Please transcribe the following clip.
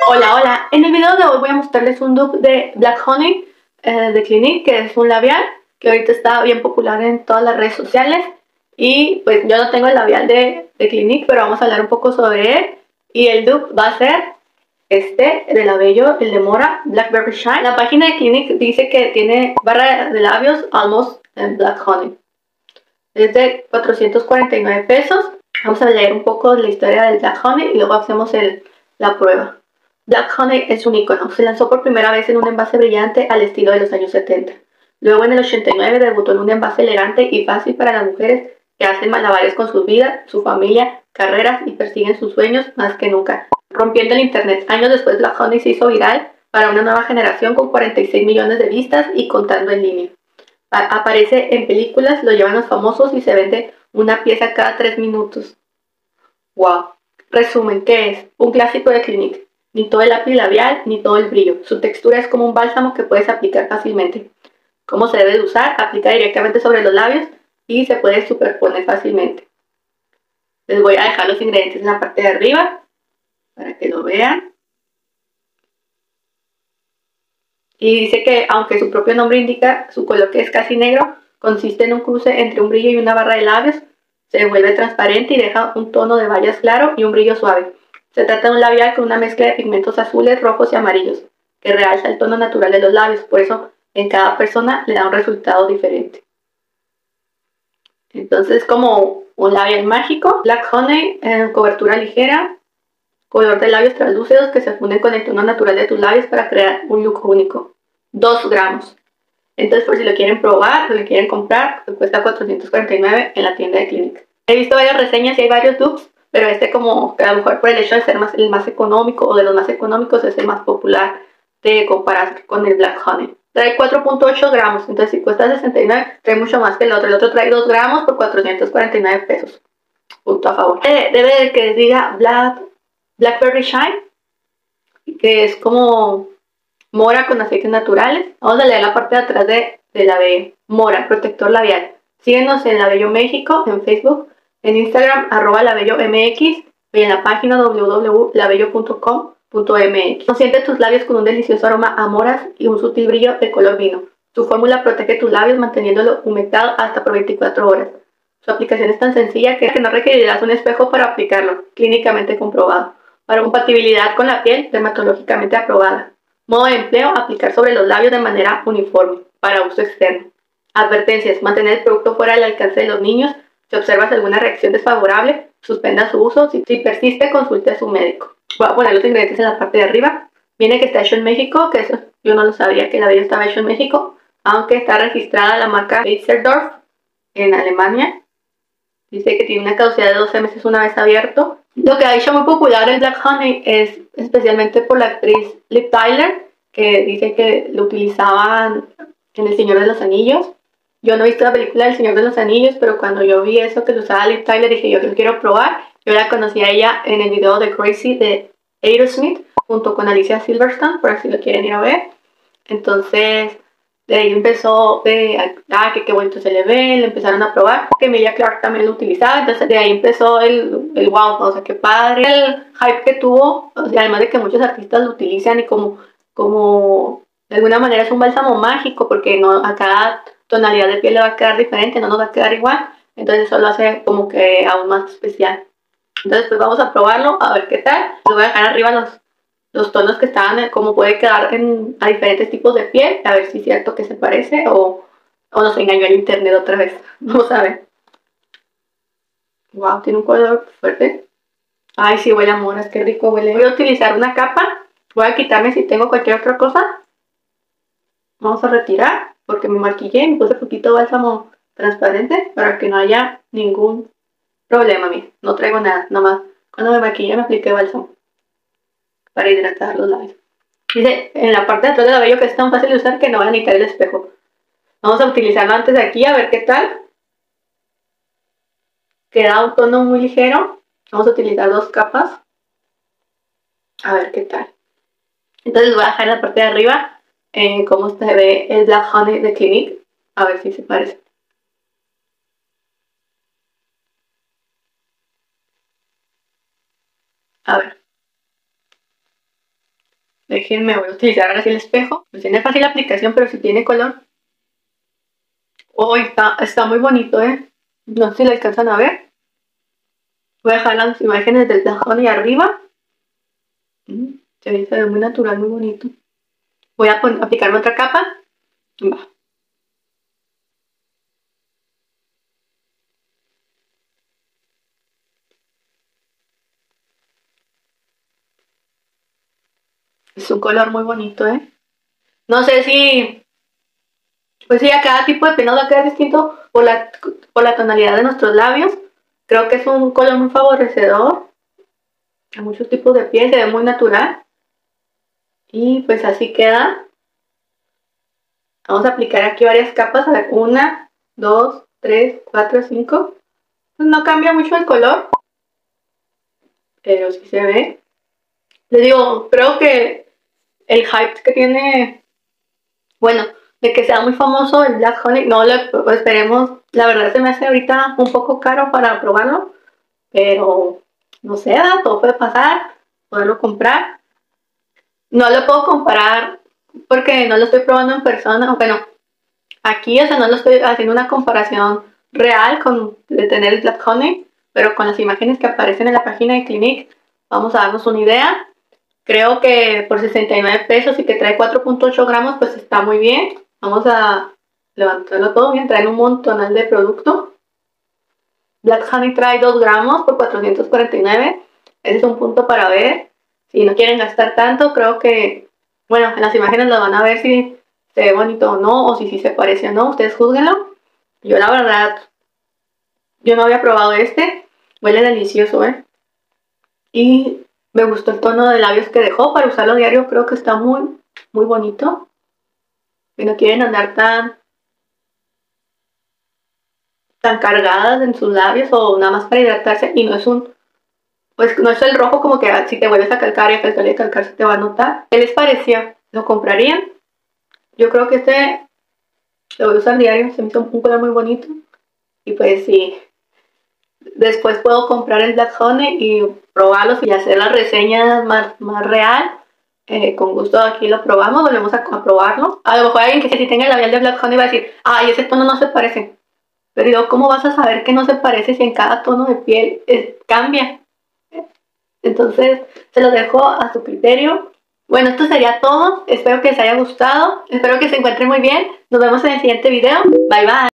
Hola, hola. En el video de hoy voy a mostrarles un dupe de Black Honey de Clinique, que es un labial que ahorita está bien popular en todas las redes sociales. Y pues yo no tengo el labial de Clinique, pero vamos a hablar un poco sobre él. Y el dupe va a ser este de Labello, el de Mora, Blackberry Shine. La página de Clinique dice que tiene barra de labios Almost Black Honey. Es de 449 pesos. Vamos a leer un poco de la historia del Black Honey y luego hacemos la prueba. Black Honey es un icono. Se lanzó por primera vez en un envase brillante al estilo de los años 70. Luego en el 89 debutó en un envase elegante y fácil para las mujeres que hacen malabares con su vida, su familia, carreras y persiguen sus sueños más que nunca, rompiendo el internet. Años después Black Honey se hizo viral para una nueva generación con 46 millones de vistas y contando en línea. Aparece en películas, lo llevan los famosos y se vende una pieza cada 3 minutos. Wow. Resumen, ¿qué es? Un clásico de Clinique. Ni todo el lápiz labial, ni todo el brillo. Su textura es como un bálsamo que puedes aplicar fácilmente. ¿Cómo se debe de usar? Aplica directamente sobre los labios y se puede superponer fácilmente. Les voy a dejar los ingredientes en la parte de arriba para que lo vean. Y dice que, aunque su propio nombre indica, su color que es casi negro, consiste en un cruce entre un brillo y una barra de labios. Se vuelve transparente y deja un tono de bayas claro y un brillo suave. Se trata de un labial con una mezcla de pigmentos azules, rojos y amarillos, que realza el tono natural de los labios. Por eso, en cada persona le da un resultado diferente. Entonces, como un labial mágico, Black Honey en cobertura ligera, color de labios translúcidos que se funden con el tono natural de tus labios para crear un look único. 2 gramos. Entonces, por si lo quieren probar o lo quieren comprar, cuesta 449 en la tienda de Clinique. He visto varias reseñas y hay varios dupes, pero este como que a lo mejor por el hecho de ser el más económico o de los más económicos es el más popular de comparar con el Black Honey. Trae 4.8 gramos, entonces si cuesta 69, trae mucho más que el otro. El otro trae 2 gramos por 449 pesos. Punto a favor. Debe de que diga Blackberry Shine, que es como mora con aceites naturales. Vamos a leer la parte de atrás de Labello. Mora, protector labial. Síguenos en Labello México, en Facebook, en Instagram, @LabelloMX y en la página www.labello.com.mx. Consiente tus labios con un delicioso aroma a moras y un sutil brillo de color vino. Su fórmula protege tus labios manteniéndolo humectado hasta por 24 horas. Su aplicación es tan sencilla que no requerirás un espejo para aplicarlo, clínicamente comprobado. Para compatibilidad con la piel, dermatológicamente aprobada. Modo de empleo, aplicar sobre los labios de manera uniforme, para uso externo. Advertencias, mantener el producto fuera del alcance de los niños. Si observas alguna reacción desfavorable, suspenda su uso. Si persiste, consulte a su médico. Voy a poner los ingredientes en la parte de arriba. Viene que está hecho en México, que eso yo no lo sabía, que el labello estaba hecho en México, aunque está registrada la marca Beiersdorf en Alemania. Dice que tiene una caducidad de 12 meses una vez abierto. Lo que ha hecho muy popular el Black Honey es especialmente por la actriz Liv Tyler, que dice que lo utilizaban en El Señor de los Anillos. Yo no he visto la película del Señor de los Anillos, pero cuando yo vi eso que lo usaba Liv Tyler dije yo lo quiero probar. Yo la conocí a ella en el video de Crazy de Aerosmith junto con Alicia Silverstone, por si lo quieren ir a ver. Entonces de ahí empezó que qué bonito se le ve, le empezaron a probar, que Emilia Clarke también lo utilizaba, entonces de ahí empezó el wow, o sea, qué padre el hype que tuvo, o sea, además de que muchos artistas lo utilizan y como de alguna manera es un bálsamo mágico, porque no, a cada tonalidad de piel le va a quedar diferente, no nos va a quedar igual, entonces eso lo hace como que aún más especial. Entonces pues vamos a probarlo, a ver qué tal, les voy a dejar arriba los tonos que estaban, cómo puede quedar a diferentes tipos de piel, a ver si es cierto que se parece o nos engañó el internet otra vez. Vamos a ver. Wow, tiene un color fuerte. Ay, sí, huele a moras, qué rico huele. Voy a utilizar una capa, voy a quitarme si tengo cualquier otra cosa. Vamos a retirar, porque me maquillé y me puse poquito bálsamo transparente para que no haya ningún problema. Mira, no traigo nada, nomás cuando me maquillé me apliqué bálsamo para hidratar los labios. Dice en la parte de atrás del labio que es tan fácil de usar que no van a necesitar el espejo. Vamos a utilizarlo antes de aquí a ver qué tal. Queda un tono muy ligero. Vamos a utilizar 2 capas. A ver qué tal. Entonces voy a dejar en la parte de arriba cómo se ve el Black Honey de Clinique. A ver si se parece. A ver. Déjenme, voy a utilizar así el espejo. Pues tiene fácil la aplicación, pero si tiene color. Oh, está muy bonito, No sé si lo alcanzan a ver. Voy a dejar las imágenes del cajón y arriba. Se ve muy natural, muy bonito. Voy a aplicarme otra capa. Va. Es un color muy bonito, No sé si, pues sí, a cada tipo de peinado va a quedar distinto por la tonalidad de nuestros labios. Creo que es un color muy favorecedor a muchos tipos de piel, se ve muy natural. Y pues así queda. Vamos a aplicar aquí varias capas. A ver, 1, 2, 3, 4, 5. Pues no cambia mucho el color, pero sí se ve. Les digo, creo que el hype que tiene, bueno, de que sea muy famoso el Black Honey, no lo esperemos. La verdad se me hace ahorita un poco caro para probarlo, pero no sé, todo puede pasar, poderlo comprar. No lo puedo comparar porque no lo estoy probando en persona. Bueno, aquí, o sea, no lo estoy haciendo una comparación real de tener el Black Honey, pero con las imágenes que aparecen en la página de Clinique, vamos a darnos una idea. Creo que por 69 pesos y que trae 4.8 gramos, pues está muy bien. Vamos a levantarlo todo bien, trae un montonal de producto. Black Honey trae 2 gramos por 449. Ese es un punto para ver. Si no quieren gastar tanto, creo que, bueno, en las imágenes lo van a ver si se ve bonito o no, o si sí se parece o no. Ustedes júzguenlo. Yo la verdad, yo no había probado este. Huele delicioso, Y me gustó el tono de labios que dejó para usarlo diario. Creo que está muy, muy bonito. Si no quieren andar tan cargadas en sus labios o nada más para hidratarse, y no es pues no es el rojo como que si te vuelves a calcar y a calcar se te va a notar. ¿Qué les pareció? ¿Lo comprarían? Yo creo que este lo voy a usar diario, se me hizo un color muy bonito. Y pues sí, después puedo comprar el Black Honey y probarlos y hacer las reseñas más real. Con gusto aquí lo probamos, volvemos a probarlo. A lo mejor alguien que si tenga el labial de Black Honey va a decir, ay, ese tono no se parece. Pero digo, ¿cómo vas a saber que no se parece si en cada tono de piel cambia? Entonces, se lo dejo a su criterio. Bueno, esto sería todo. Espero que les haya gustado. Espero que se encuentren muy bien. Nos vemos en el siguiente video. Bye, bye.